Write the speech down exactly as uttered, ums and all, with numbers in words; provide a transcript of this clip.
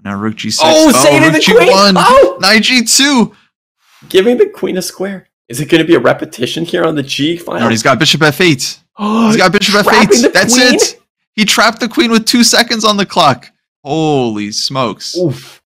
Now rook G six. Oh, saving rook the queen. G one. Oh! Knight G two. Giving the queen a square. Is it going to be a repetition here on the G file? No, he's got bishop F eight. He's got bishop F eight. That's queen? it. He trapped the queen with two seconds on the clock. Holy smokes. Oof.